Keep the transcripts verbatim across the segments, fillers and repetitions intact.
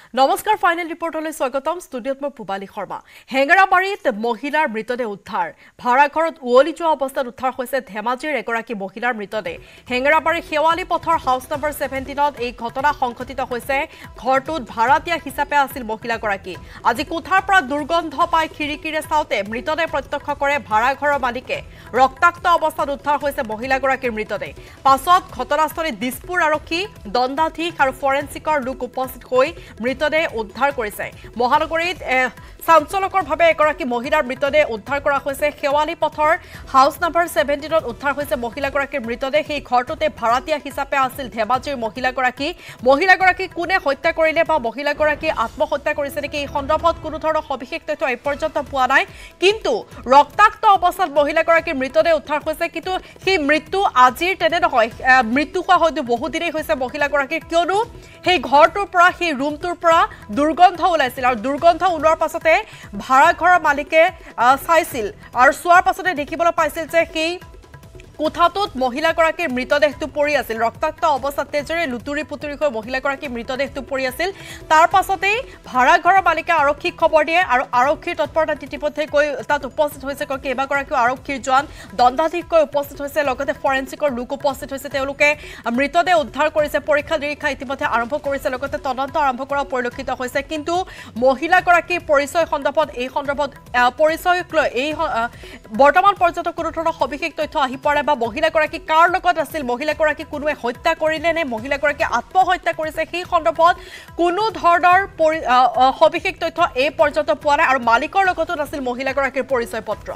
নমস্কাৰ ফাইনেল ৰিপৰ্টলৈ স্বাগতম ষ্টুডিঅত মই পুবালী শৰ্মা হেঙেৰাবাৰীত মহিলাৰ মৃতদেহ উদ্ধাৰ ভাড়াঘৰত উৱলি যোৱা অৱস্থাত উদ্ধাৰ হৈছে ধেমাজিৰ এগৰাকী মহিলাৰ মৃতদেহ হেঙেৰাবাৰীৰ শেৱালি পথৰ হাউচ নম্বৰ সেভেন্টিনত এই ঘটনা সংঘটিত হৈছে ঘৰটোত ভাড়াতীয়া হিচাপে আছিল মহিলাগৰাকী আজি কোঠাৰ পৰা দুৰ্গন্ধ পাই খিৰিকিৰে চাওতে মৃতদেহ প্ৰত্যক্ষ কৰে ভাড়াঘৰৰ মালিকে ৰক্তাক্ত অৱস্থাত উদ্ধাৰ হৈছে মহিলাগৰাকীৰ মৃতদেহ পাছত ঘটনাস্থলীত দিছপুৰ আৰক্ষী দণ্ডাধীশ আৰু ফৰেনচিকৰ লোক উপস্থিত হৈ মৃতদেহ উদ্ধাৰ কৰিছে মহানগৰীত চাঞ্চলকৰভাৱে এগৰাকী মহিলাৰ মৃতদেহ উদ্ধাৰ কৰা হৈছে শেৱালি পথৰ হাউচ নম্বৰ সেভেন্টিনত উদ্ধাৰ হৈছে মহিলাগৰাকীৰ মৃতদেহ সেই ঘৰটোতে ভাড়াতীয়া হিচাপে আছিল ধেমাজিৰ মহিলাগৰাকী মহিলাগৰাকী কোনে হত্যা কৰিলে বা মহিলাগৰাকী আত্মহত্যা কৰিছে নেকি এই সন্দৰ্ভত কোনো ধৰণৰ সবিশেষ তথ্য এই পৰ্যন্ত পোৱা নাই কিন্তু ৰক্তাক্ত অৱস্থাত মহিলাগৰাকীৰ মৃতদেহ উদ্ধাৰ হৈছে কিন্তু সেই মৃত্যু আজিৰ তেনে নহয় মৃত্যু হোৱা হয়তো বহু দিনেই হৈছে মহিলাগৰাকীৰ কিয়নো সেই ঘৰটোৰ পৰা সেই ৰুমটোৰ পৰা দুৰ্গন্ধ ওলাইছিল আৰু দুৰ্গন্ধ ওলোৱাৰ পাছতে ভাড়াঘৰৰ মালিকে চাইছিল আৰু চোৱাৰ পাছতে দেখিবলৈ পাইছিল যে সেই কোঠাটোত মহিলাগৰাকীৰ মৃতদেহটো পৰি আছিল ৰক্তাক্ত অৱস্থাত তেজেৰে লুতুৰি পুতুৰি হৈ মহিলাগৰাকীৰ মৃতদেহটো পৰি আছিল তাৰ পাছতেই ভাড়াঘৰৰ মালিকে আৰক্ষীক খবৰ দিয়ে আৰু আৰক্ষীৰ তৎপৰতাত ইতিমধ্যে গৈ তাত উপস্থিত হৈছে কেইবাগৰাকীও আৰক্ষীৰ জোৱান দণ্ডাধীশকৈ উপস্থিত হৈছে লগতে ফৰেনচিকৰ লোক উপস্থিত হৈছে তেওঁলোকে মৃতদেহ উদ্ধাৰ কৰিছে পৰীক্ষা নিৰীক্ষা ইতিমধ্যে আৰম্ভ কৰিছে লগতে তদন্ত আৰম্ভ কৰা পৰিলক্ষিত হৈছে কিন্তু মহিলাগৰাকীৰ পৰিচয় সন্দৰ্ভত এই সন্দৰ্ভত পৰিচয়ক লৈ এই বৰ্তমান পৰ্যন্ত কোনো ধৰণৰ সবিশেষ তথ্য আহি পৰে বা মহিলাগৰাকী কাৰ লগত আছিল মহিলাগৰাকী কোনোৱে হত্যা কৰিলে নে মহিলাগৰাকী আত্মহত্যা কৰিছে সেই সন্দৰ্ভত কোনো ধৰণৰ সবিশেষ তথ্য এই পৰ্যন্ত পোৱা নাই আৰু মালিকৰ লগতো নাছিল মহিলাগৰাকীৰ পৰিচয় পত্ৰ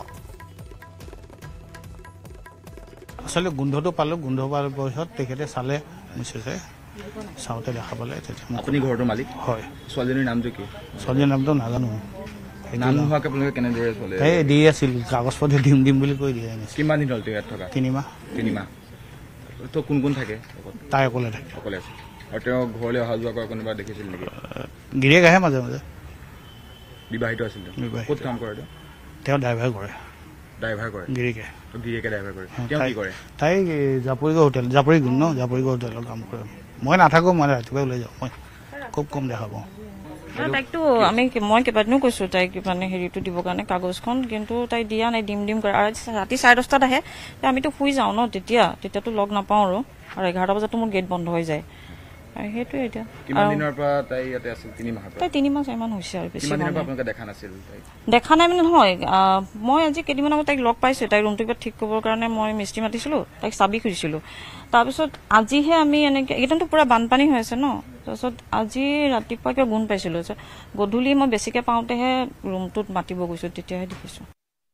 আসলে গোন্ধটো পালো গোন্ধ পাৰ পিছত তেখেতে চালে নিশ্চয় চাওঁতে দেখা পালে আপুনি ঘৰটোৰ মালিক হয় ছোৱালীজনীৰ নামটো কি ছোৱালীৰ নামটো নাজানো নাম নোহোৱাকৈ আপোনালোকে কেনেদৰে চলে এই দি আছিল কাগজ পত্ৰ দিম দিম বুলি কৈ দিয়ে কিমান দিন হ'ল ইয়াত থকা তিনিমাহ তিনিমাহ তো কোন কোন থাকে তাই অকলে থাকে অকলে আছে আৰু তেওঁ ঘৰলৈ অহা যোৱা কৰা কোনোবা দেখিছিল নেকি গিৰিয়েক আহে মাজে মাজে বিবাহিত আছিল ক'ত কাম কৰে তেওঁ ড্ৰাইভাৰ কৰে ড্ৰাইভাৰ কৰে গিৰিয়েকে গিৰিয়েকে ড্ৰাইভাৰ কৰে তেওঁ কি কৰে তাই জাপৰিগড় হোটেল জাপৰিগুণ ন জাপৰিগড় হোটেলত কাম কৰে মই নাথাকোঁ মই ৰাতিপুৱাই ওলাই যাওঁ মই খুব কম দেখা পাওঁ তাইকতো আমি মই কেইবাদিনো কৈছো তাইক মানে হেৰিটো দিবৰ কাৰণে কাগজখন কিন্তু তাই দিয়া নাই দিম দিম কৰে আৰু ৰাতি চাৰে দহটাত আহে আমিতো শুই যাওঁ ন তেতিয়া তেতিয়াতো লগ নাপাওঁ আৰু আৰু এঘাৰটা বজাতো মোৰ গেট বন্ধ হৈ যায় সেইটোৱে এতিয়া কিমান দিনৰ পৰা তাই ইয়াতে আছিল তিনিমাহ তাই তিনিমাহ চাৰিমান হৈছে আৰু বেছি আপোনালোকে দেখা নাছিল দেখা নাই মানে নহয় মই আজি কেইদিনমান আগত তাইক লগ পাইছো তাইক ৰুমটো কিবা ঠিক কৰিবৰ কাৰণে মই মিস্ত্ৰী মাতিছিলো তাইক চাবি খুজিছিলো তাৰপিছত আজিহে আমি এনেকে এইকেইদিনতো পুৰা বানপানী হৈ আছে ন তাৰপিছত আজি ৰাতিপুৱা কিবা গুণ পাইছিলো গধূলি মই বেছিকে পাওঁতেহে ৰুমটোত মাতিব গৈছো তেতিয়াহে দেখিছো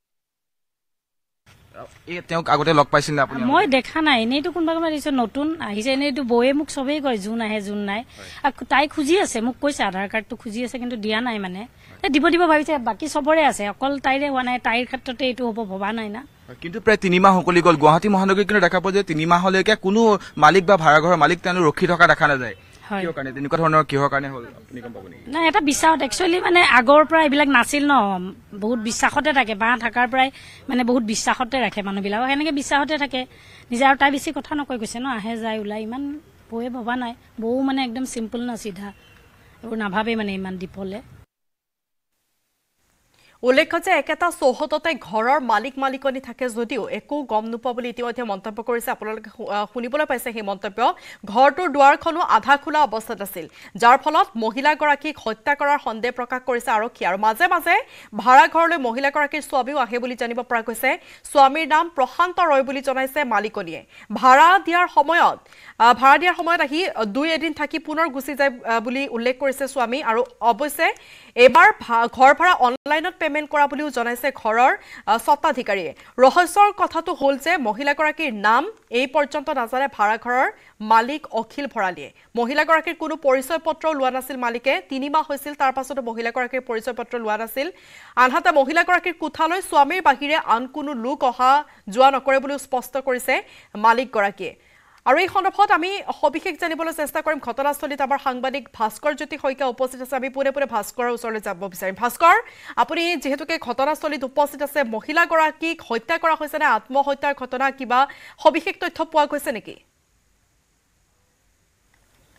তেওঁক আগতে লগ পাইছিল আপুনি মই দেখা নাই এনেইতো কোনোবা কোনোবা দিছে নতুন আহিছে এনেইতো বৌয়ে মোক চবেই কয় যোন আহে যোন নাই তাই খুজি আছে মোক কৈছে আধাৰ কাৰ্ডটো খুজি আছে কিন্তু দিয়া নাই মানে দিব দিব ভাবিছে বাকী চবৰে আছে অকল তাইৰে হোৱা নাই তাইৰ ক্ষেত্ৰতে এইটো হ'ব ভবা নাই না কিন্তু প্ৰায় তিনিমাহ সকলি গ'ল গুৱাহাটী মহানগৰীত কিন্তু দেখা পোৱা যে তিনিমাহলৈকে কোনো মালিক বা ভাড়াঘৰৰ মালিক তেওঁলোক ৰখি থকা দেখা নাযায় কিহৰ কাৰণে তেনেকুৱা ধৰণৰ কিহৰ কাৰণে হ'ল আপুনি গম পাব নেকি নাই এটা বিশ্বাসত একচুৱেলি মানে আগৰ পৰা এইবিলাক নাছিল ন বহুত বিশ্বাসতে থাকে বাঁহ থকাৰ পৰাই মানে বহুত বিশ্বাসতে ৰাখে মানুহবিলাকক সেনেকে বিশ্বাসতে থাকে নিজে আৰু তাই বেছি কথা নকৈ গৈছে ন আহে যায় ওলাই ইমান বৌয়ে ভবা নাই বৌ মানে একদম চিম্পল না চিধা এইবোৰ নাভাবে মানে ইমান দীপলে উল্লেখ্য যে একেটা চৌহদতে ঘৰৰ মালিক মালিকনী থাকে যদিও একো গম নোপোৱা বুলি ইতিমধ্যে মন্তব্য কৰিছে আপোনালোকে শুনিবলৈ পাইছে সেই মন্তব্য ঘৰটোৰ দুৱাৰখনো আধা খোলা অৱস্থাত আছিল যাৰ ফলত মহিলাগৰাকীক হত্যা কৰাৰ সন্দেহ প্ৰকাশ কৰিছে আৰক্ষী আৰু মাজে মাজে ভাড়াঘৰলৈ মহিলাগৰাকীৰ স্বামীও আহে বুলি জানিব পৰা গৈছে স্বামীৰ নাম প্ৰশান্ত ৰয় বুলি জনাইছে মালিকনীয়ে ভাড়া দিয়াৰ সময়ত ভাড়া দিয়াৰ সময়ত আহি দুই এদিন থাকি পুনৰ গুচি যায় বুলি উল্লেখ কৰিছে স্বামী আৰু অৱশ্যে এবাৰ ঘৰ ভাড়া অনলাইনত পেমেন্ট কৰা বুলিও জনাইছে ঘৰৰ স্বত্বাধিকাৰীয়ে ৰহস্যৰ কথাটো হ'ল যে মহিলাগৰাকীৰ নাম এই পৰ্যন্ত নাজানে ভাড়াঘৰৰ মালিক অখিল ভৰালীয়ে মহিলাগৰাকীৰ কোনো পৰিচয় পত্ৰও লোৱা নাছিল মালিকে তিনিমাহ হৈছিল তাৰ পাছতো মহিলাগৰাকীৰ পৰিচয় পত্ৰ লোৱা নাছিল আনহাতে মহিলাগৰাকীৰ কোঠালৈ স্বামীৰ বাহিৰে আন কোনো লোক অহা যোৱা নকৰে বুলিও স্পষ্ট কৰিছে মালিকগৰাকীয়ে আৰু এই সন্দৰ্ভত আমি সবিশেষ জানিবলৈ চেষ্টা কৰিম ঘটনাস্থলীত আমাৰ সাংবাদিক ভাস্কৰ জ্যোতি শইকীয়া উপস্থিত আছে আমি পুনে পুনে ভাস্কৰৰ ওচৰলৈ যাব বিচাৰিম ভাস্কৰ আপুনি যেহেতুকে ঘটনাস্থলীত উপস্থিত আছে মহিলাগৰাকীক হত্যা কৰা হৈছে নে আত্মহত্যাৰ ঘটনা কিবা সবিশেষ তথ্য পোৱা গৈছে নেকি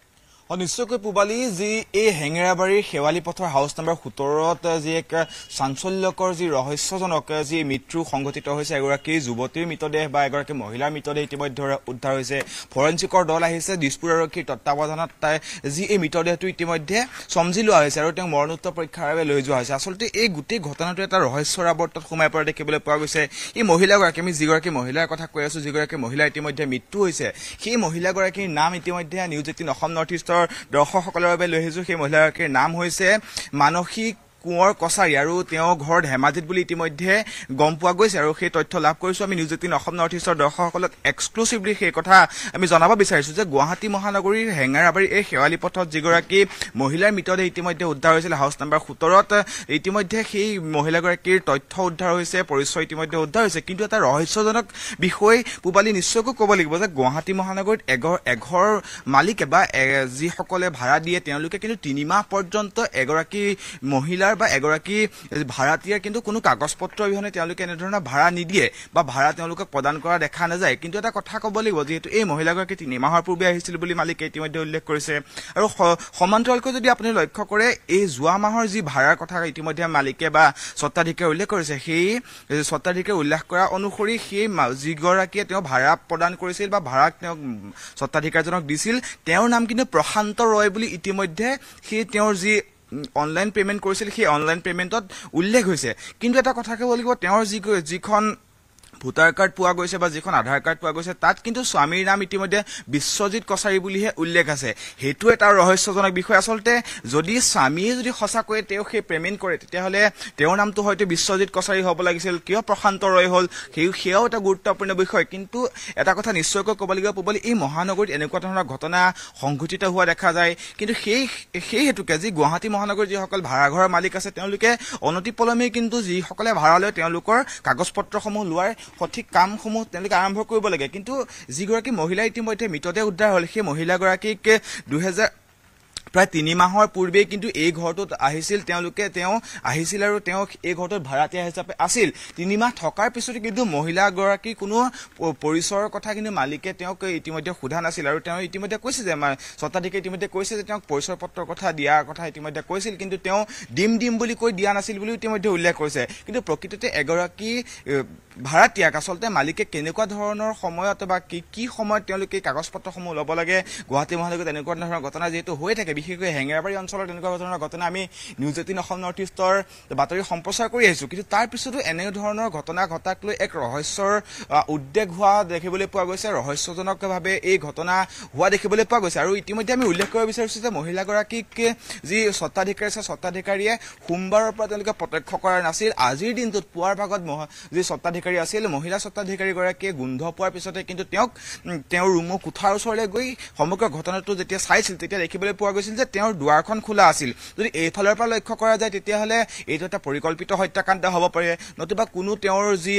নিশ্চয়কৈ পুবালী যি এই হেঙেৰাবাৰীৰ শেৱালি পথৰ হাউচ নম্বৰ সোতৰত যি এক চাঞ্চল্যকৰ যি ৰহস্যজনক যি মৃত্যু সংঘটিত হৈছে এগৰাকী যুৱতীৰ মৃতদেহ বা এগৰাকী মহিলাৰ মৃতদেহ ইতিমধ্যে উদ্ধাৰ হৈছে ফৰেনচিকৰ দল আহিছে দিছপুৰ আৰক্ষীৰ তত্বাৱধানত যি এই মৃতদেহটো ইতিমধ্যে চমজি লোৱা হৈছে আৰু তেওঁক মৰণোত্তৰ পৰীক্ষাৰ বাবে লৈ যোৱা হৈছে আচলতে এই গোটেই ঘটনাটো এটা ৰহস্যৰ আৱৰ্তত সোমাই পৰা দেখিবলৈ পোৱা গৈছে এই মহিলাগৰাকী আমি যিগৰাকী মহিলাৰ কথা কৈ আছো যিগৰাকী মহিলা ইতিমধ্যে মৃত্যু হৈছে সেই মহিলাগৰাকীৰ নাম ইতিমধ্যে নিউজ এইটিন অসম নৰ্থ ইষ্টৰ দৰ্শকসকলৰ বাবে লৈ আহিছো সেই মহিলাগৰাকীৰ নাম হৈছে মানসিক কুঁৱৰ কছাৰী আৰু তেওঁ ঘৰ ধেমাজিত বুলি ইতিমধ্যে গম পোৱা গৈছে আৰু সেই তথ্য লাভ কৰিছো আমি নিউজ এইটিন অসম নৰ্থ ইষ্টৰ দৰ্শকসকলক এক্সক্লুচিভলি সেই কথা আমি জনাব বিচাৰিছো যে গুৱাহাটী মহানগৰীৰ হেঙেৰাবাৰীৰ এই শেৱালি পথত যিগৰাকী মহিলাৰ মৃতদেহ ইতিমধ্যে উদ্ধাৰ হৈছিল হাউচ নম্বৰ সোতৰত ইতিমধ্যে সেই মহিলাগৰাকীৰ তথ্য উদ্ধাৰ হৈছে পৰিচয় ইতিমধ্যে উদ্ধাৰ হৈছে কিন্তু এটা ৰহস্যজনক বিষয় পুবালী নিশ্চয়কৈ ক'ব লাগিব যে গুৱাহাটী মহানগৰীত এঘৰ এঘৰ মালিকে বা যিসকলে ভাড়া দিয়ে তেওঁলোকে কিন্তু তিনিমাহ পৰ্যন্ত এগৰাকী মহিলা বা এগৰাকী ভাড়াতীয়াৰ কিন্তু কোনো কাগজ পত্ৰ অবিহনে তেওঁলোকে এনেধৰণৰ ভাড়া নিদিয়ে বা ভাড়া তেওঁলোকক প্ৰদান কৰা দেখা নাযায় কিন্তু এটা কথা ক'ব লাগিব যিহেতু এই মহিলাগৰাকী তিনি মাহৰ পূৰ্বে আহিছিল বুলি মালিকে ইতিমধ্যে উল্লেখ কৰিছে আৰু সমান্তৰালকৈ যদি আপুনি লক্ষ্য কৰে এই যোৱা মাহৰ যি ভাড়াৰ কথা ইতিমধ্যে মালিকে বা স্বত্বাধিকাৰীয়ে উল্লেখ কৰিছে সেই স্বত্বাধিকাৰীয়ে উল্লেখ কৰা অনুসৰি সেই যিগৰাকীয়ে তেওঁ ভাড়া প্ৰদান কৰিছিল বা ভাড়া তেওঁক স্বত্বাধিকাৰীজনক দিছিল তেওঁৰ নাম কিন্তু প্ৰশান্ত ৰয় বুলি ইতিমধ্যে সেই তেওঁৰ যি অনলাইন পেমেন্ট কৰিছিল সেই অনলাইন পেমেন্টত উল্লেখ হৈছে কিন্তু এটা কথা ক'ব লাগিব তেওঁৰ যি যিখন ভোটাৰ কাৰ্ড পোৱা গৈছে বা যিখন আধাৰ কাৰ্ড পোৱা গৈছে তাত কিন্তু স্বামীৰ নাম ইতিমধ্যে বিশ্বজিৎ কছাৰী বুলিহে উল্লেখ আছে সেইটো এটা ৰহস্যজনক বিষয় আচলতে যদি স্বামীয়ে যদি সঁচাকৈ তেওঁ সেই পেমেন্ট কৰে তেতিয়াহ'লে তেওঁৰ নামটো হয়তো বিশ্বজিৎ কছাৰী হ'ব লাগিছিল কিয় প্ৰশান্ত ৰয় হ'ল সেই সেয়াও এটা গুৰুত্বপূৰ্ণ বিষয় কিন্তু এটা কথা নিশ্চয়কৈ ক'ব লাগিব পুবালী এই মহানগৰীত এনেকুৱা ধৰণৰ ঘটনা সংঘটিত হোৱা দেখা যায় কিন্তু সেই সেই হেতুকে যি গুৱাহাটী মহানগৰীৰ যিসকল ভাড়াঘৰৰ মালিক আছে তেওঁলোকে অনতিপলমেই কিন্তু যিসকলে ভাড়া লয় তেওঁলোকৰ কাগজ পত্ৰসমূহ লোৱাৰ সঠিক কামসমূহ তেওঁলোকে আৰম্ভ কৰিব লাগে কিন্তু যিগৰাকী মহিলা ইতিমধ্যে মৃতদেহ উদ্ধাৰ হ'ল সেই মহিলাগৰাকীক দুহেজাৰ প্ৰায় তিনি মাহৰ পূৰ্বে কিন্তু এই ঘৰটোত আহিছিল তেওঁলোকে তেওঁ আহিছিল আৰু তেওঁ এই ঘৰটোত ভাড়াতীয়া হিচাপে আছিল তিনি মাহ থকাৰ পিছতে কিন্তু মহিলাগৰাকীৰ কোনো পৰিচয়ৰ কথা কিন্তু মালিকে তেওঁক ইতিমধ্যে সোধা নাছিল আৰু তেওঁ ইতিমধ্যে কৈছে যে স্বত্বাধিকাৰী ইতিমধ্যে কৈছে যে তেওঁক পৰিচয় পত্ৰৰ কথা দিয়াৰ কথা ইতিমধ্যে কৈছিল কিন্তু তেওঁ দিম দিম বুলি কৈ দিয়া নাছিল বুলি ইতিমধ্যে উল্লেখ কৰিছে কিন্তু প্ৰকৃততে এগৰাকী ভাড়াতীয়াক আচলতে মালিকে কেনেকুৱা ধৰণৰ সময়ত বা কি কি সময়ত তেওঁলোকে কাগজ পত্ৰসমূহ ল'ব লাগে গুৱাহাটী মহানগৰীত এনেকুৱা ধৰণৰ ঘটনা যিহেতু হৈ থাকে বিশেষকৈ হেঙেৰাবাৰী অঞ্চলত এনেকুৱা ধৰণৰ ঘটনা আমি নিউজ এইটিন অসম নৰ্থ ইষ্টৰ বাতৰি সম্প্ৰচাৰ কৰি আহিছো কিন্তু তাৰ পিছতো এনে ধৰণৰ ঘটনা ঘটাক লৈ এক ৰহস্যৰ উদ্বেগ হোৱা দেখিবলৈ পোৱা গৈছে ৰহস্যজনকভাৱে এই ঘটনা হোৱা দেখিবলৈ পোৱা গৈছে আৰু ইতিমধ্যে আমি উল্লেখ কৰিব বিচাৰিছো যে মহিলাগৰাকীক যি স্বত্বাধিকাৰী আছে স্বত্বাধিকাৰীয়ে সোমবাৰৰ পৰা তেওঁলোকে প্ৰত্যক্ষ কৰা নাছিল আজিৰ দিনটোত পুৱাৰ ভাগত যি স্বত্বাধিকাৰী আছিল মহিলা স্বত্বাধিকাৰীগৰাকীয়ে গোন্ধ পোৱাৰ পিছতে কিন্তু তেওঁক তেওঁৰ ৰুমৰ কোঠাৰ ওচৰলৈ গৈ সমগ্ৰ ঘটনাটো যেতিয়া চাইছিল তেতিয়া দেখিবলৈ পোৱা গৈছিল যে তেওঁৰ দুৱাৰখন খোলা আছিল যদি এইফালৰ পৰা লক্ষ্য কৰা যায় তেতিয়াহ'লে এইটো এটা পৰিকল্পিত হত্যাকাণ্ড হ'ব পাৰে নতুবা কোনো তেওঁৰ যি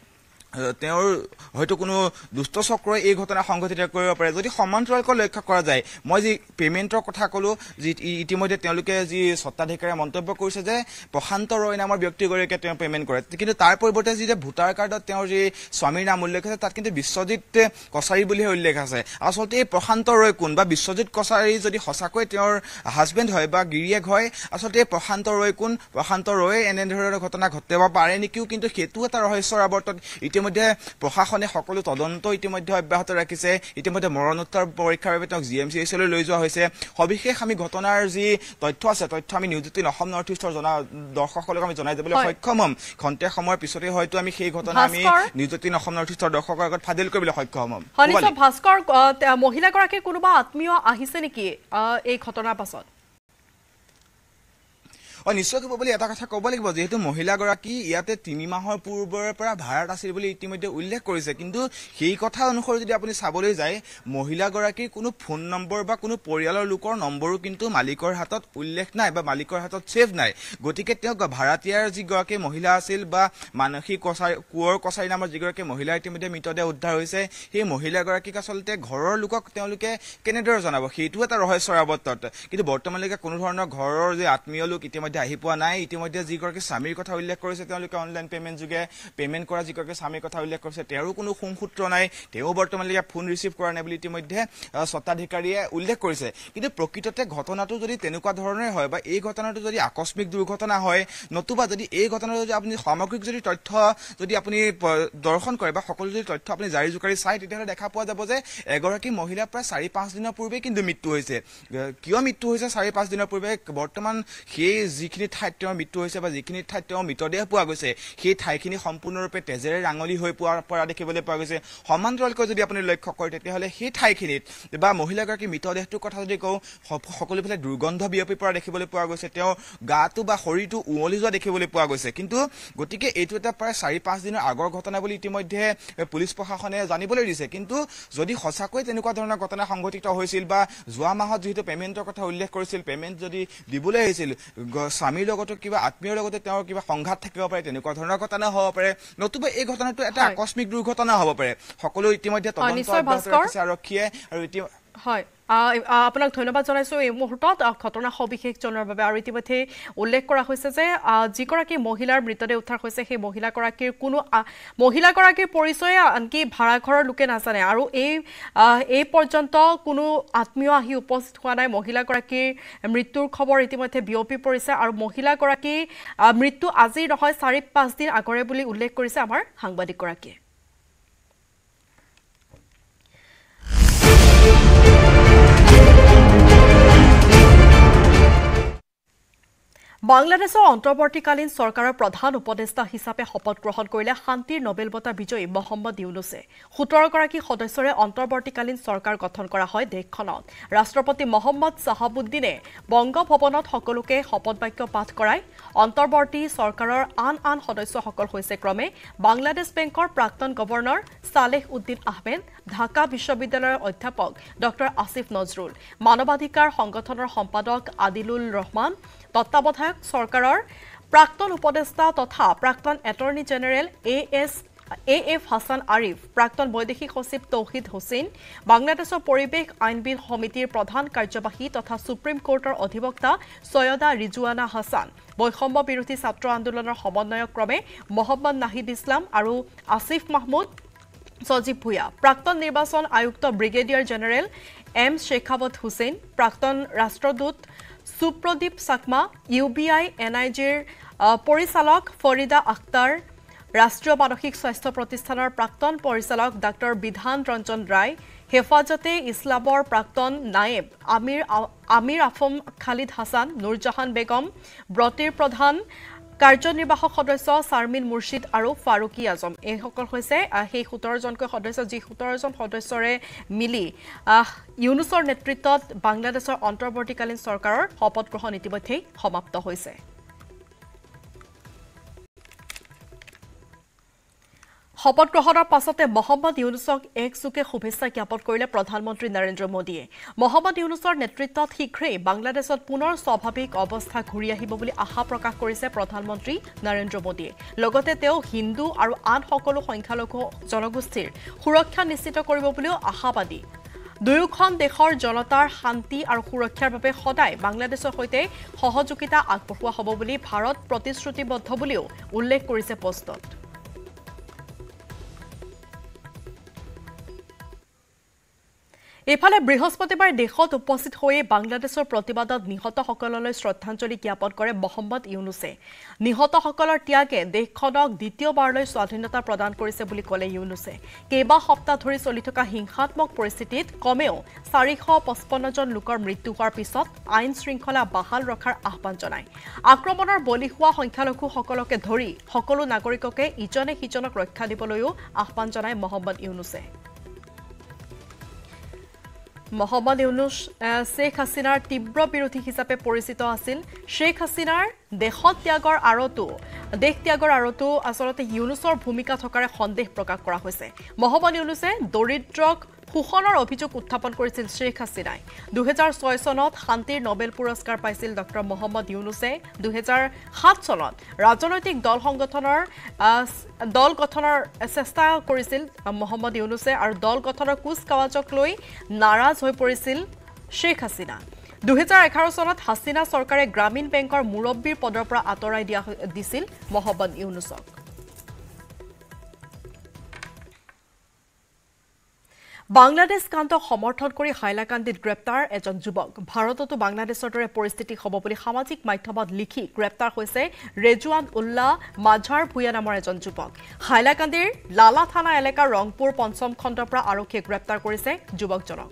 তেওঁৰ হয়তো কোনো দুষ্ট চক্ৰই এই ঘটনা সংঘটিত কৰিব পাৰে যদি সমান্তৰালকৈ লক্ষ্য কৰা যায় মই যি পেমেন্টৰ কথা ক'লো যি ইতিমধ্যে তেওঁলোকে যি স্বত্বাধিকাৰীয়ে মন্তব্য কৰিছে যে প্ৰশান্ত ৰয় নামৰ ব্যক্তিগৰাকীয়ে তেওঁ পেমেন্ট কৰে কিন্তু তাৰ পৰিৱৰ্তে যি ভোটাৰ কাৰ্ডত তেওঁৰ যি স্বামীৰ নাম উল্লেখ আছে তাত কিন্তু বিশ্বজিৎ কছাৰী বুলিহে উল্লেখ আছে আচলতে এই প্ৰশান্ত ৰয় কোন বা বিশ্বজিৎ কছাৰী যদি সঁচাকৈ তেওঁৰ হাজবেণ্ড হয় বা গিৰিয়েক হয় আচলতে এই প্ৰশান্ত ৰয় কোন প্ৰশান্ত ৰয়ে এনেধৰণৰ ঘটনা ঘটাব পাৰে নেকিও কিন্তু সেইটো এটা ৰহস্যৰ আৱৰ্তত ইতিমধ্যে প্ৰশাসনে সকলো তদন্ত ইতিমধ্যে অব্যাহত ৰাখিছে ইতিমধ্যে মৰণোত্তৰ পৰীক্ষাৰ বাবে তেওঁক জি এম চি এইচলৈ লৈ যোৱা হৈছে সবিশেষ আমি ঘটনাৰ যি তথ্য আছে তথ্য আমি নিউজ এইটিন অসম নৰ্থ ইষ্টৰ জনা দৰ্শকসকলক আমি জনাই দিবলৈ সক্ষম হ'ম খন্তেক সময়ৰ পিছতে হয়তো আমি সেই ঘটনা আমি নিউজ এইটিন অসম নৰ্থ ইষ্টৰ দৰ্শকৰ আগত ফাদিল কৰিবলৈ সক্ষম হ'ম ভাস্কৰ মহিলাগৰাকীৰ কোনোবা আত্মীয় আহিছে নেকি এই ঘটনাৰ পাছত নিশ্চয় ক'ব বুলি এটা কথা ক'ব লাগিব যেহেতু মহিলাগৰাকী ইয়াতে তিনি মাহৰ পূৰ্বৰে পৰা ভাড়াত আছিল বুলি ইতিমধ্যে উল্লেখ কৰিছে কিন্তু সেই কথা অনুসৰি যদি আপুনি চাবলৈ যায় মহিলাগৰাকীৰ কোনো ফোন নম্বৰ বা কোনো পৰিয়ালৰ লোকৰ নম্বৰো কিন্তু মালিকৰ হাতত উল্লেখ নাই বা মালিকৰ হাতত ছেভ নাই গতিকে তেওঁক ভাড়াতীয়াৰ যিগৰাকী মহিলা আছিল বা মানসিক কছাৰী কোঁৱৰ কছাৰী নামৰ যিগৰাকী মহিলা ইতিমধ্যে মৃতদেহ উদ্ধাৰ হৈছে সেই মহিলাগৰাকীক আচলতে ঘৰৰ লোকক তেওঁলোকে কেনেদৰে জনাব সেইটো এটা ৰহস্যৰ আৱৰ্তত কিন্তু বৰ্তমানলৈকে কোনো ধৰণৰ ঘৰৰ যি আত্মীয় লোক ইতিমধ্যে ইতিমধ্যে আহি পোৱা নাই ইতিমধ্যে যিগৰাকী স্বামীৰ কথা উল্লেখ কৰিছে তেওঁলোকে অনলাইন পেমেন্ট যোগে পেমেন্ট কৰা যিগৰাকী স্বামীৰ কথা উল্লেখ কৰিছে তেওঁৰো কোনো সংসূত্ৰ নাই তেওঁ বৰ্তমানলৈকে ফোন ৰিচিভ কৰা নাই বুলি ইতিমধ্যে স্বত্বাধিকাৰীয়ে উল্লেখ কৰিছে কিন্তু প্ৰকৃততে ঘটনাটো যদি তেনেকুৱা ধৰণৰ হয় বা এই ঘটনাটো যদি আকস্মিক দুৰ্ঘটনা হয় নতুবা যদি এই ঘটনাটো যদি আপুনি সামগ্ৰিক যদি তথ্য যদি আপুনি দৰ্শন কৰে বা সকলো যদি তথ্য আপুনি জাৰি জোকাৰি চাই তেতিয়াহ'লে দেখা পোৱা যাব যে এগৰাকী মহিলা প্ৰায় চাৰি পাঁচ দিনৰ পূৰ্বে কিন্তু মৃত্যু হৈছে কিয় মৃত্যু হৈছে চাৰি পাঁচ দিনৰ পূৰ্বে বৰ্তমান সেই যিখিনি ঠাইত তেওঁৰ মৃত্যু হৈছে বা যিখিনি ঠাইত তেওঁৰ মৃতদেহ পোৱা গৈছে সেই ঠাইখিনি সম্পূৰ্ণৰূপে তেজেৰে ৰাঙলি হৈ পোৱাৰ পৰা দেখিবলৈ পোৱা গৈছে সমান্তৰালকৈ যদি আপুনি লক্ষ্য কৰে তেতিয়াহ'লে সেই ঠাইখিনিত বা মহিলাগৰাকীৰ মৃতদেহটোৰ কথা যদি কওঁ সকলোফালে দুৰ্গন্ধ বিয়পি পৰা দেখিবলৈ পোৱা গৈছে তেওঁ গাটো বা শৰীৰটো উৱলি যোৱা দেখিবলৈ পোৱা গৈছে কিন্তু গতিকে এইটো এটা প্ৰায় চাৰি পাঁচ দিনৰ আগৰ ঘটনা বুলি ইতিমধ্যে পুলিচ প্ৰশাসনে জানিবলৈ দিছে কিন্তু যদি সঁচাকৈ তেনেকুৱা ধৰণৰ ঘটনা সংঘটিত হৈছিল বা যোৱা মাহত যিহেতু পেমেণ্টৰ কথা উল্লেখ কৰিছিল পেমেণ্ট যদি দিবলৈ আহিছিল স্বামীৰ লগতো কিবা আত্মীয়ৰ লগতে তেওঁৰ কিবা সংঘাত থাকিব পাৰে তেনেকুৱা ধৰণৰ ঘটনা হ'ব পাৰে নতুবা এই ঘটনাটো এটা আকস্মিক দুৰ্ঘটনা হ'ব পাৰে সকলো ইতিমধ্যে তদন্ত অব্যাহত ৰাখিছে আৰক্ষীয়ে আৰু এতিয়া হয় আপোনাক ধন্যবাদ জনাইছো এই মুহূৰ্তত ঘটনা সবিশেষ জনোৱাৰ বাবে আৰু ইতিমধ্যে উল্লেখ কৰা হৈছে যে যিগৰাকী মহিলাৰ মৃতদেহ উদ্ধাৰ হৈছে সেই মহিলাগৰাকীৰ কোনো মহিলাগৰাকীৰ পৰিচয় আনকি ভাড়াঘৰৰ লোকে নাজানে আৰু এই এই পৰ্যন্ত কোনো আত্মীয় আহি উপস্থিত হোৱা নাই মহিলাগৰাকীৰ মৃত্যুৰ খবৰ ইতিমধ্যে বিয়পি পৰিছে আৰু মহিলাগৰাকী মৃত্যু আজি নহয় চাৰি পাঁচ দিন আগৰে বুলি উল্লেখ কৰিছে আমাৰ সাংবাদিকগৰাকীয়ে বাংলাদেশৰ অন্তৰ্বৰ্তীকালীন চৰকাৰৰ প্ৰধান উপদেষ্টা হিচাপে শপত গ্ৰহণ কৰিলে শান্তিৰ নোবেল বঁটা বিজয়ী মহম্মদ ইউনুছে সোতৰগৰাকী সদস্যৰে অন্তৰ্বৰ্তীকালীন চৰকাৰ গঠন কৰা হয় দেশখনত ৰাষ্ট্ৰপতি মহম্মদ চাহাবুদ্দিনে বংগভৱনত সকলোকে শপত বাক্য পাঠ কৰায় অন্তৰ্বৰ্তী চৰকাৰৰ আন আন সদস্যসকল হৈছে ক্ৰমে বাংলাদেশ বেংকৰ প্ৰাক্তন গভৰ্ণৰ সালেহ উদ্দিন আহমেদ ঢাকা বিশ্ববিদ্যালয়ৰ অধ্যাপক ডক্টৰ আসিফ নজৰুল মানৱাধিকাৰ সংগঠনৰ সম্পাদক আদিলুল ৰহমান তত্ত্বাৱধায়ক চৰকাৰৰ প্ৰাক্তন উপদেষ্টা তথা প্ৰাক্তন attorney general A S A F Hasan Arif প্ৰাক্তন বৈদেশিক সচিব তৌহিদ হুছেইন বাংলাদেশৰ পৰিৱেশ আইনবিদ সমিতিৰ প্ৰধান কাৰ্যবাহী তথা সুপ্ৰিম কোৰ্টৰ অধিবক্তা সৈয়দা ৰিজৱানা হাছান বৈষম্য বিৰোধী ছাত্ৰ আন্দোলনৰ সমন্বয়ক ক্ৰমে মহম্মদ নাহিদ ইছলাম আৰু আসিফ মাহমুদ সজীৱ ভূঞা প্ৰাক্তন নিৰ্বাচন আয়ুক্ত brigadier general M Sakhawat Hussain প্ৰাক্তন ৰাষ্ট্ৰদূত Supradip Chakma U B I N I জিৰ পৰিচালক ফৰিদা আখতাৰ ৰাষ্ট্ৰীয় মানসিক স্বাস্থ্য প্ৰতিষ্ঠানৰ প্ৰাক্তন পৰিচালক ডাক্তৰ বিধান ৰঞ্জন ৰায় হেফাজতে ইছলামৰ প্ৰাক্তন নায়েব আমিৰ আমিৰ আফম খালিদ হাছান নুৰজাহান বেগম ব্ৰতিৰ প্ৰধান কাৰ্যনিৰ্বাহক সদস্য চাৰ্মিন মুৰ্ছিদ আৰু ফাৰুকি আজম এইসকল হৈছে সেই সোতৰজনকৈ সদস্য যি সোতৰজন সদস্যৰে মিলি ইউনুছৰ নেতৃত্বত বাংলাদেশৰ অন্তৰ্বৰ্তীকালীন চৰকাৰৰ শপত গ্ৰহণ ইতিমধ্যেই সমাপ্ত হৈছে শপত গ্ৰহণৰ পাছতে মহম্মদ ইউনুছক একযোগে শুভেচ্ছা জ্ঞাপন কৰিলে প্ৰধানমন্ত্ৰী নৰেন্দ্ৰ মোদীয়ে মহম্মদ ইউনুছৰ নেতৃত্বত শীঘ্ৰেই বাংলাদেশত পুনৰ স্বাভাৱিক অৱস্থা ঘূৰি আহিব বুলি আশা প্ৰকাশ কৰিছে প্ৰধানমন্ত্ৰী নৰেন্দ্ৰ মোদীয়ে লগতে তেওঁ হিন্দু আৰু আন সকলো সংখ্যালঘু জনগোষ্ঠীৰ সুৰক্ষা নিশ্চিত কৰিব বুলিও আশাবাদী দুয়োখন দেশৰ জনতাৰ শান্তি আৰু সুৰক্ষাৰ বাবে সদায় বাংলাদেশৰ সৈতে সহযোগিতা আগবঢ়োৱা হ'ব বুলি ভাৰত প্ৰতিশ্ৰুতিবদ্ধ বুলিও উল্লেখ কৰিছে পোষ্টত এফালে বৃহস্পতিবাৰে দেশত উপস্থিত হৈ বাংলাদেশৰ প্ৰতিবাদত নিহতসকললৈ শ্ৰদ্ধাঞ্জলি জ্ঞাপন কৰে মহম্মদ ইউনুছে নিহতসকলৰ ত্যাগে দেশখনক দ্বিতীয়বাৰলৈ স্বাধীনতা প্ৰদান কৰিছে বুলি ক'লে ইউনুছে কেইবা সপ্তাহ ধৰি চলি থকা হিংসাত্মক পৰিস্থিতিত কমেও চাৰিশ পঁচপন্ন জন লোকৰ মৃত্যু হোৱাৰ পিছত আইন শৃংখলা বাহাল ৰখাৰ আহ্বান জনায় আক্ৰমণৰ বলি হোৱা সংখ্যালঘুসকলকে ধৰি সকলো নাগৰিককে ইজনে সিজনক ৰক্ষা দিবলৈও আহ্বান জনায় মহম্মদ ইউনুছে মহম্মদ ইউনুছ শেখ হাছিনাৰ তীব্ৰ বিৰোধী হিচাপে পৰিচিত আছিল শেখ হাছিনাৰ দেশত ত্যাগৰ আৰতো দেশ ত্যাগৰ আৰতো আচলতে ইউনুছৰ ভূমিকা থকাৰে সন্দেহ প্ৰকাশ কৰা হৈছে মহম্মদ ইউনুছে দৰিদ্ৰক শোষণৰ অভিযোগ উত্থাপন কৰিছিল শেখ হাছিনাই দুহেজাৰ ছয় চনত শান্তিৰ নোবেল পুৰস্কাৰ পাইছিল ডক্টৰ মহম্মদ ইউনুছে দুহেজাৰ সাত চনত ৰাজনৈতিক দল সংগঠনৰ দল গঠনৰ চেষ্টা কৰিছিল মহম্মদ ইউনুছে আৰু দল গঠনৰ কুচকাৱাজক লৈ নাৰাজ হৈ পৰিছিল শেখ হাছিনা দুহেজাৰ এঘাৰ চনত হাছিনা চৰকাৰে গ্ৰামীণ বেংকৰ মুৰব্বীৰ পদৰ পৰা আঁতৰাই দিয়া দিছিল মহম্মদ ইউনুছক। বাংলাদেশ কাণ্ডক সমৰ্থন কৰি হাইলাকান্দিত গ্ৰেপ্তাৰ এজন যুৱক। ভাৰততো বাংলাদেশৰ দৰে পৰিস্থিতি হ'ব বুলি সামাজিক মাধ্যমত লিখি গ্ৰেপ্তাৰ হৈছে ৰেজৱান উল্লাহ মাঝাৰ ভূঞা নামৰ এজন যুৱক। হাইলাকান্দিৰ লালা থানা এলেকাৰ ৰংপুৰ পঞ্চম খণ্ডৰ পৰা আৰক্ষীয়ে গ্ৰেপ্তাৰ কৰিছে যুৱকজনক।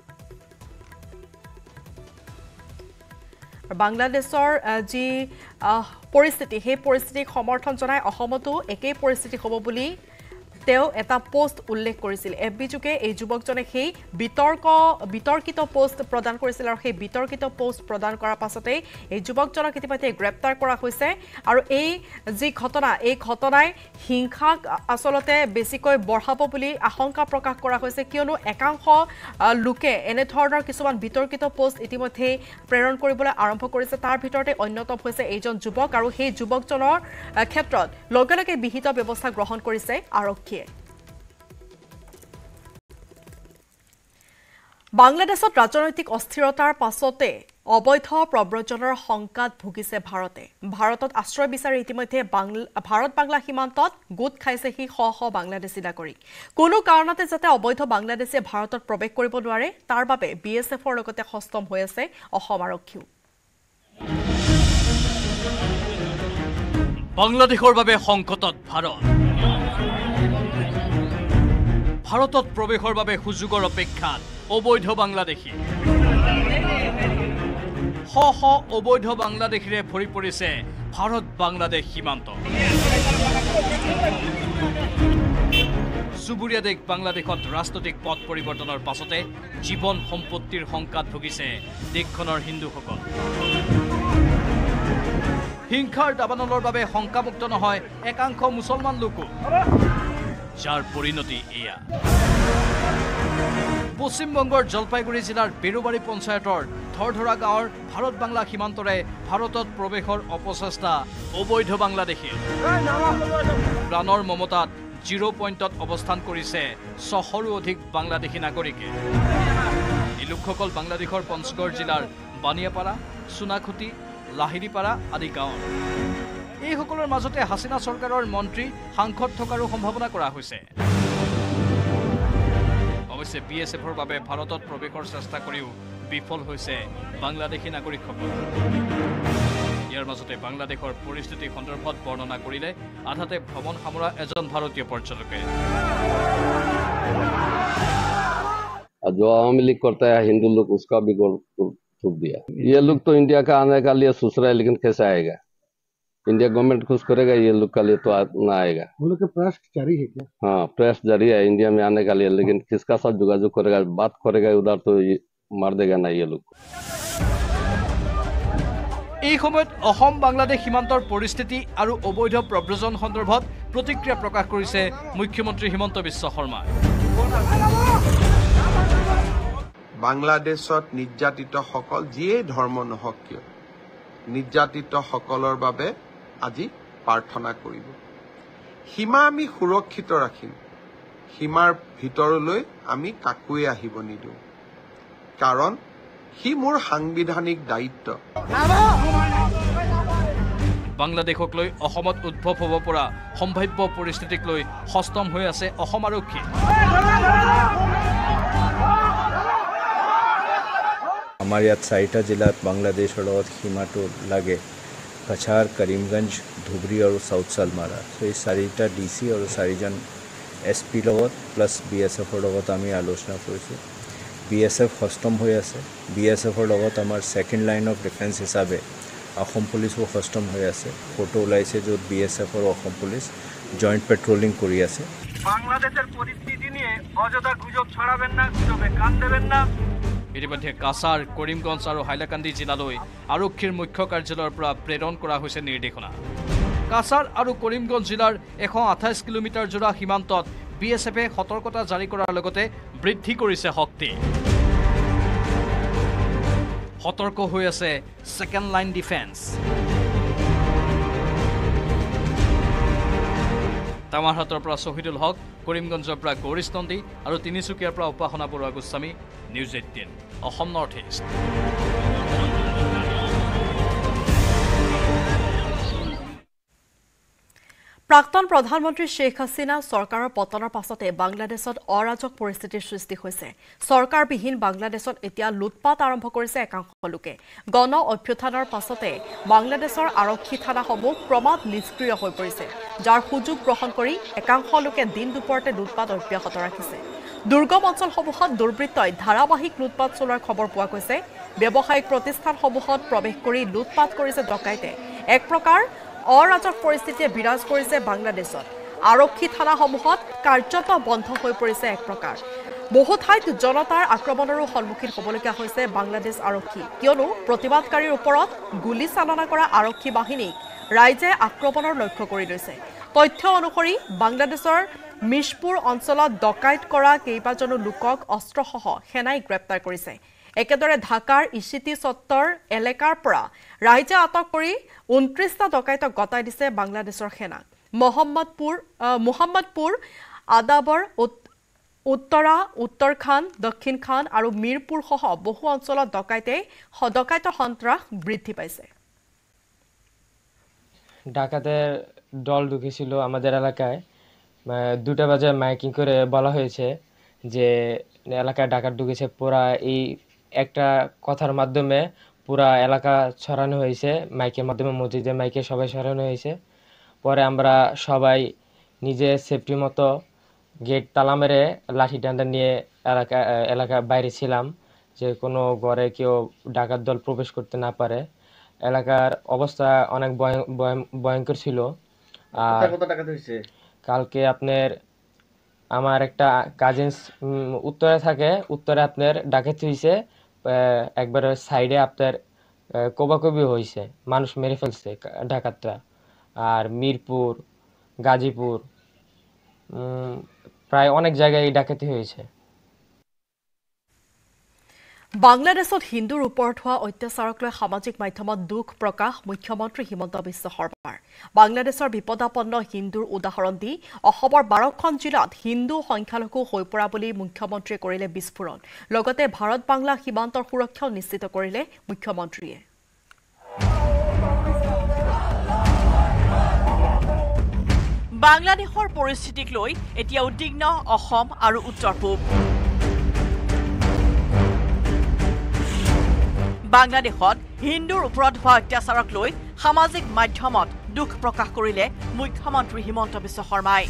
বাংলাদেশৰ যি পৰিস্থিতি সেই পৰিস্থিতিক সমৰ্থন জনাই অসমতো একেই পৰিস্থিতি হ'ব বুলি তেওঁ এটা পোষ্ট উল্লেখ কৰিছিল। এফ বি যোগে এই যুৱকজনে সেই বিতৰ্ক বিতৰ্কিত পোষ্ট প্ৰদান কৰিছিল আৰু সেই বিতৰ্কিত পোষ্ট প্ৰদান কৰাৰ পাছতেই এই যুৱকজনক ইতিমধ্যে গ্ৰেপ্তাৰ কৰা হৈছে। আৰু এই যি ঘটনা এই ঘটনাই হিংসাক আচলতে বেছিকৈ বঢ়াব বুলি আশংকা প্ৰকাশ কৰা হৈছে, কিয়নো একাংশ লোকে এনেধৰণৰ কিছুমান বিতৰ্কিত পোষ্ট ইতিমধ্যে প্ৰেৰণ কৰিবলৈ আৰম্ভ কৰিছে। তাৰ ভিতৰতে অন্যতম হৈছে এইজন যুৱক আৰু সেই যুৱকজনৰ ক্ষেত্ৰত লগে লগে বিহিত ব্যৱস্থা গ্ৰহণ কৰিছে আৰক্ষী। বাংলাদেশত ৰাজনৈতিক অস্থিৰতাৰ পাছতে অবৈধ প্ৰব্ৰজনৰ শংকাত ভুগিছে ভাৰতে। ভাৰতত আশ্ৰয় বিচাৰি ইতিমধ্যে ভাৰত বাংলা সীমান্তত গোট খাইছে সি শ শ বাংলাদেশী নাগৰিক। কোনো কাৰণতে যাতে অবৈধ বাংলাদেশীয়ে ভাৰতত প্ৰৱেশ কৰিব নোৱাৰে তাৰ বাবে বি এছ এফৰ লগতে সষ্টম হৈ আছে অসম আৰক্ষীও। বাংলাদেশৰ বাবে সংকটত ভাৰত। ভাৰতত প্ৰৱেশৰ বাবে সুযোগৰ অপেক্ষাত অবৈধ বাংলাদেশী। শ শ অবৈধ বাংলাদেশীৰে ভৰি পৰিছে ভাৰত বাংলাদেশ সীমান্ত। চুবুৰীয়া দেশ বাংলাদেশত ৰাজনৈতিক পথ পৰিৱৰ্তনৰ পাছতে জীৱন সম্পত্তিৰ শংকাত ভুগিছে দেশখনৰ হিন্দুসকল। হিংসাৰ দাবানলৰ বাবে শংকামুক্ত নহয় একাংশ মুছলমান লোকো, যাৰ পৰিণতি এয়া। পশ্চিমবংগৰ জলপাইগুৰি জিলাৰ বেৰুবাৰী পঞ্চায়তৰ ধৰধৰা গাঁৱৰ ভাৰত বাংলা সীমান্তৰে ভাৰতত প্ৰৱেশৰ অপচেষ্টা অবৈধ বাংলাদেশীৰ। প্ৰাণৰ মমতাত জিৰ' পইণ্টত অৱস্থান কৰিছে ছশৰো অধিক বাংলাদেশী নাগৰিকে। এই লোকসকল বাংলাদেশৰ পঞ্চগড় জিলাৰ বানিয়াপাৰা, সোণাখুটি, লাহিৰিপাৰা আদি গাঁৱৰ। এইসকলৰ মাজতে হাছিনা চৰকাৰৰ মন্ত্ৰী সাংসদ থকাৰো সম্ভাৱনা কৰা হৈছে। অৱশ্যে বি এছ এফৰ বাবে ভাৰতত প্ৰৱেশৰ চেষ্টা কৰিও বিফল হৈছে বাংলাদেশী নাগৰিকসকল। ইয়াৰ মাজতে বাংলাদেশৰ পৰিস্থিতি সন্দৰ্ভত বৰ্ণনা কৰিলে আধাতে ভ্ৰমণ সামৰা এজন ভাৰতীয় পৰ্যটকে। जो आवामी लीग करता है हिंदू लोग उसका भी गोल थूक दिया। ये लोग तो इंडिया का आने का लिए सोच रहा है, लेकिन कैसे आएगा? इंडिया गवर्नमेंट खुश करेगा, ये लोग का लिए तो ना आएगा। वो लोग का प्रयास जारी है क्या? हाँ, प्रयास जारी है इंडिया में आने का लिए, लेकिन किसका साथ जोगाजोग करेगा, बात करेगा उधर तो मार देगा ना ये लोग। এই সময়ত অসম বাংলাদেশ সীমান্তৰ পৰিস্থিতি আৰু অবৈধ প্ৰব্ৰজন সন্দৰ্ভত প্ৰতিক্ৰিয়া প্ৰকাশ কৰিছে মুখ্যমন্ত্ৰী হিমন্ত বিশ্ব শৰ্মাই। বাংলাদেশত নিৰ্যাতিতসকল যিয়েই ধৰ্ম নহওক কিয় নিৰ্যাতিতসকলৰ বাবে আজি প্ৰাৰ্থনা কৰিব। সীমা আমি সুৰক্ষিত ৰাখিম, সীমাৰ ভিতৰলৈ আমি কাকোৱে আহিব নিদিওঁ, কাৰণ সি মোৰ সাংবিধানিক দায়িত্ব। বাংলাদেশক লৈ অসমত উদ্ভৱ হ'ব পৰা সম্ভাৱ্য পৰিস্থিতিক লৈ সষ্টম হৈ আছে অসম আৰক্ষী। আমাৰ ইয়াত চাৰিটা জিলাত বাংলাদেশৰ লগত সীমাটো লাগে, কাছাৰ, কৰিমগঞ্জ, ধুবুৰী আৰু চাউথ চালমাৰা। চ' এই চাৰিটা ডি চি আৰু চাৰিজন এছ পিৰ লগত প্লাছ বি এছ এফৰ লগত আমি আলোচনা কৰিছোঁ। বি এছ এফ সষ্টম হৈ আছে। বি এছ এফৰ লগত আমাৰ ছেকেণ্ড লাইন অফ ডিফেন্স হিচাপে অসম পুলিচো সষ্টম হৈ আছে। ফটো ওলাইছে য'ত বি এছ এফ আৰু অসম পুলিচ জইণ্ট পেট্ৰলিং কৰি আছে। বাংলাদেশের পরিস্থিতি নিয়ে অযথা গুজব ছড়াবেন না, গুজবে কান দেবেন না। ইতিমধ্যে কাছাৰ, কৰিমগঞ্জ আৰু হাইলাকান্দি জিলালৈ আৰক্ষীৰ মুখ্য কাৰ্যালয়ৰ পৰা প্ৰেৰণ কৰা হৈছে নিৰ্দেশনা। কাছাৰ আৰু কৰিমগঞ্জ জিলাৰ এশ আঠাইছ কিলোমিটাৰ জোৰা সীমান্তত বি এছ এফে সতৰ্কতা জাৰি কৰাৰ লগতে বৃদ্ধি কৰিছে শক্তি। সতৰ্ক হৈ আছে ছেকেণ্ড লাইন ডিফেন্স। তামাৰহাটৰ পৰা শহীদুল হক, কৰিমগঞ্জৰ পৰা গৌৰীশ নন্দী আৰু তিনিচুকীয়াৰ পৰা Upasana Baruah Goswami, news eighteen Assam north east. প্ৰাক্তন প্ৰধানমন্ত্ৰী শ্বেখ হাছিনা চৰকাৰৰ পতনৰ পাছতে বাংলাদেশত অৰাজক পৰিস্থিতিৰ সৃষ্টি হৈছে চৰকাৰবিহীন বাংলাদেশত এতিয়া লুটপাট আৰম্ভ কৰিছে একাংশ লোকে গণ অভ্যুত্থানৰ পাছতে বাংলাদেশৰ আৰক্ষী থানাসমূহ ক্ৰমাৎ নিষ্ক্ৰিয় হৈ পৰিছে যাৰ সুযোগ গ্ৰহণ কৰি একাংশ লোকে দিন দুপৰতে লুটপাট অব্যাহত ৰাখিছে দুৰ্গম অঞ্চলসমূহত দুৰ্বৃত্তই ধাৰাবাহিক লুটপাট চলোৱাৰ খবৰ পোৱা গৈছে ব্যৱসায়িক প্ৰতিষ্ঠানসমূহত প্ৰৱেশ কৰি লুটপাট কৰিছে ডকাইতে এক প্ৰকাৰ অৰাজক পৰিস্থিতিয়ে বিৰাজ কৰিছে বাংলাদেশত আৰক্ষী থানাসমূহত কাৰ্যত বন্ধ হৈ পৰিছে এক প্ৰকাৰ বহু ঠাইত জনতাৰ আক্ৰমণৰো সন্মুখীন হ'বলগীয়া হৈছে বাংলাদেশ আৰক্ষী কিয়নো প্ৰতিবাদকাৰীৰ ওপৰত গুলী চালনা কৰা আৰক্ষী বাহিনীক ৰাইজে আক্ৰমণৰ লক্ষ্য কৰি লৈছে তথ্য অনুসৰি বাংলাদেশৰ মিশপুৰ অঞ্চলত ডকাইত কৰা কেইবাজনো লোকক অস্ত্ৰসহ সেনাই গ্ৰেপ্তাৰ কৰিছে একেদৰে ঢাকাৰ ইচিটি চত্বৰ এলেকাৰ পৰা ৰাইজে আটক কৰি ঊনত্ৰিশটা ডকাইতক গতাই দিছে বাংলাদেশৰ সেনা মোহাম্মদপুৰ মোহাম্মদপুৰ আদাবৰ উত্তৰা উত্তৰখান দক্ষিণ খান আৰু মিৰপুৰ সহ বহু অঞ্চলত ডকাইতে ডকাইতৰ সন্ত্ৰাস বৃদ্ধি পাইছে ডাকাতের দল ঢুকেছিল আমাদের এলাকায় দুটা বাজে মাইকিং করে বলা হয়েছে যে এলাকায় ডাকাত ঢুকেছে পুরা এই একটা কথার মাধ্যমে পুরা এলাকা ছড়ানো হয়েছে মাইকের মাধ্যমে মসজিদের মাইকে সবাই ছড়ানো হয়েছে পরে আমরা সবাই নিজে সেফটি মতো গেট তালা মেরে লাঠি ডান্ডা নিয়ে এলাকা এলাকার বাইরে ছিলাম যে কোনো ঘরে কেউ ডাকাত দল প্রবেশ করতে না পারে এলাকার অবস্থা অনেক ভয়ঙ্কর ছিল আর কালকে আপনার আমার একটা কাজিনস উত্তরে থাকে উত্তরে আপনার ডাকাতি হয়েছে একবার সাইডে আপনার কোবাকবি হয়েছে মানুষ মেরে ফেলছে ডাকাতরা আর মিরপুর গাজীপুর প্রায় অনেক জায়গায় ডাকাতি হয়েছে বাংলাদেশত হিন্দুৰ ওপৰত হোৱা অত্যাচাৰক লৈ সামাজিক মাধ্যমত দুখ প্ৰকাশ মুখ্যমন্ত্ৰী হিমন্ত বিশ্ব শৰ্মাৰ বাংলাদেশৰ বিপদাপন্ন হিন্দুৰ উদাহৰণ দি অসমৰ বাৰখন জিলাত হিন্দু সংখ্যালঘু হৈ পৰা বুলি মুখ্যমন্ত্ৰীয়ে কৰিলে বিস্ফোৰণ লগতে ভাৰত বাংলা সীমান্তৰ সুৰক্ষাও নিশ্চিত কৰিলে মুখ্যমন্ত্ৰীয়ে বাংলাদেশৰ পৰিস্থিতিক লৈ এতিয়া উদ্বিগ্ন অসম আৰু উত্তৰ পূব বাংলাদেশত হিন্দুৰ ওপৰত হোৱা অত্যাচাৰক লৈ সামাজিক মাধ্যমত দুখ প্ৰকাশ কৰিলে মুখ্যমন্ত্ৰী হিমন্ত বিশ্ব শৰ্মাই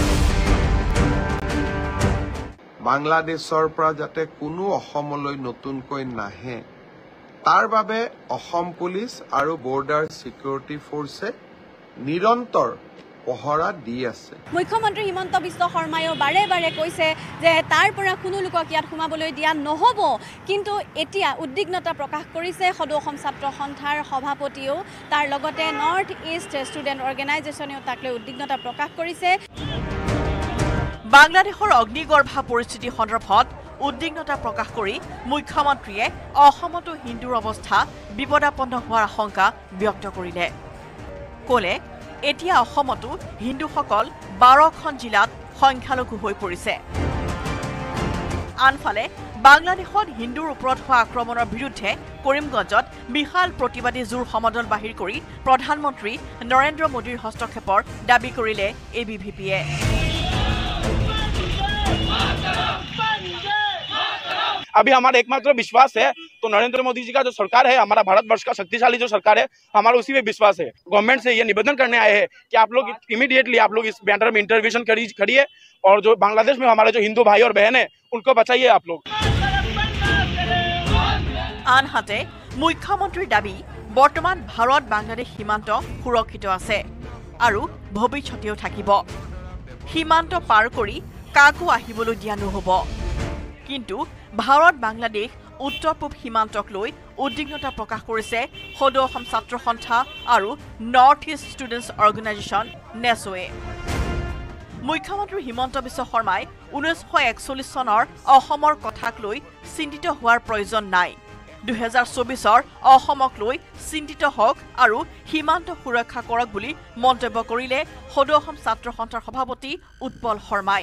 বাংলাদেশৰ পৰা যাতে কোনো অসমলৈ নতুনকৈ নাহে তাৰ বাবে অসম পুলিচ আৰু বৰ্ডাৰ সিকিউৰিটি ফোৰ্সে নিৰন্তৰ পহৰা দি আছে মুখ্যমন্ত্ৰী হিমন্ত বিশ্ব শৰ্মায়ো বাৰে বাৰে কৈছে যে তাৰ পৰা কোনো লোকক ইয়াত সোমাবলৈ দিয়া নহব কিন্তু এতিয়া উদ্বিগ্নতা প্ৰকাশ কৰিছে সদৌ অসম ছাত্ৰ সন্থাৰ সভাপতিও তাৰ লগতে নৰ্থ ইষ্ট ষ্টুডেণ্ট অৰ্গেনাইজেশ্যনেও তাক লৈ উদ্বিগ্নতা প্ৰকাশ কৰিছে বাংলাদেশৰ অগ্নিগৰ্ভা পৰিস্থিতি সন্দৰ্ভত উদ্বিগ্নতা প্ৰকাশ কৰি মুখ্যমন্ত্ৰীয়ে অসমতো হিন্দুৰ অৱস্থা বিপদাপন্ন হোৱাৰ আশংকা ব্যক্ত কৰিলে ক'লে এতিয়া অসমতো হিন্দুসকল বাৰখন জিলাত সংখ্যালঘু হৈ পৰিছে আনফালে বাংলাদেশত হিন্দুৰ ওপৰত হোৱা আক্ৰমণৰ বিৰুদ্ধে কৰিমগঞ্জত বিশাল প্ৰতিবাদী জোৰ সমদল বাহিৰ কৰি প্ৰধানমন্ত্ৰী নৰেন্দ্ৰ মোদীৰ হস্তক্ষেপৰ দাবী কৰিলে এ বি ভি পিয়ে अभी हमारा एकमात्र विश्वास है तो नरेंद्र मोदी जी का जो सरकार है हमारा भारतवर्ष का शक्तिशाली जो सरकार है हमारा उसी में विश्वास है गवर्नमेंट से ये निवेदन करने आए हैं कि आप लोग इमीडिएटली आप लोग इस मैटर में इंटरवेंशन करिए और जो बांग्लादेश में हमारे जो हिंदू भाई और बहन है उनको बचाइए आप लोग আনহাতে মুখ্যমন্ত্ৰীৰ দাবী বৰ্তমান ভাৰত বাংলাদেশ সীমান্ত সুৰক্ষিত আছে আৰু ভৱিষ্যতেও থাকিব সীমান্ত পাৰ কৰি কাকো আহিবলৈ দিয়া নহব কিন্তু ভাৰত বাংলাদেশ উত্তৰ পূব সীমান্তক লৈ উদ্বিগ্নতা প্ৰকাশ কৰিছে সদৌ অসম ছাত্ৰ সন্থা আৰু নৰ্থ ইষ্ট ষ্টুডেণ্টছ অৰ্গেনাইজেশ্যন নেছৱে মুখ্যমন্ত্ৰী হিমন্ত বিশ্ব শৰ্মাই ঊনৈছশ একচল্লিছ চনৰ অসমৰ কথাক লৈ চিন্তিত হোৱাৰ প্ৰয়োজন নাই দুহেজাৰ চৌবিছৰ অসমক লৈ চিন্তিত হওক আৰু সীমান্ত সুৰক্ষা কৰক বুলি মন্তব্য কৰিলে সদৌ অসম ছাত্ৰ সন্থাৰ সভাপতি উৎপল শৰ্মাই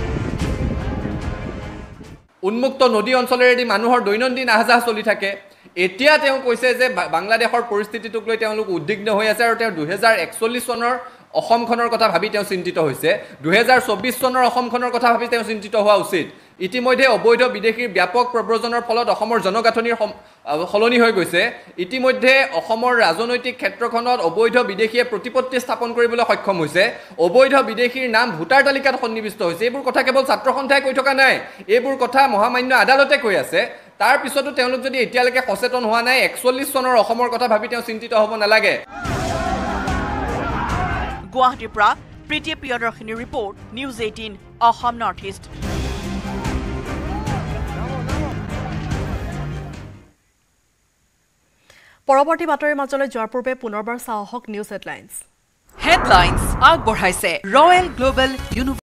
উন্মুক্ত নদী অঞ্চলেৰেদি মানুহৰ দৈনন্দিন আহযাহ চলি থাকে এতিয়া তেওঁ কৈছে যে বাংলাদেশৰ পৰিস্থিতিটোক লৈ তেওঁলোক উদ্বিগ্ন হৈ আছে আৰু তেওঁ দুহেজাৰ একচল্লিছ চনৰ অসমখনৰ কথা ভাবি তেওঁ চিন্তিত হৈছে দুহেজাৰ চৌব্বিছ চনৰ অসমখনৰ কথা ভাবি তেওঁ চিন্তিত হোৱা উচিত ইতিমধ্যে অবৈধ বিদেশীৰ ব্যাপক প্ৰব্ৰজনৰ ফলত অসমৰ জনগাঁথনিৰ সলনি হৈ গৈছে ইতিমধ্যে অসমৰ ৰাজনৈতিক ক্ষেত্ৰখনত অবৈধ বিদেশীয়ে প্ৰতিপত্তি স্থাপন কৰিবলৈ সক্ষম হৈছে অবৈধ বিদেশীৰ নাম ভোটাৰ তালিকাত সন্নিৱিষ্ট হৈছে এইবোৰ কথা কেৱল ছাত্ৰ সন্থাই কৈ থকা নাই এইবোৰ কথা মহামান্য আদালতে কৈ আছে তাৰ পিছতো তেওঁলোক যদি এতিয়ালৈকে সচেতন হোৱা নাই একচল্লিছ চনৰ অসমৰ কথা ভাবি তেওঁ চিন্তিত হ'ব নালাগে গুৱাহাটীৰ পৰা প্ৰীতি প্ৰিয়দৰ্শিনীৰ report news eighteen Assam north east পৰৱৰ্তী বাতৰিৰ মাজলৈ যোৱাৰ পূৰ্বে পুনৰবাৰ চাওক নিউজ হেডলাইন্স হেডলাইন্স আগবঢ়াইছে ৰয়েল গ্লোবেল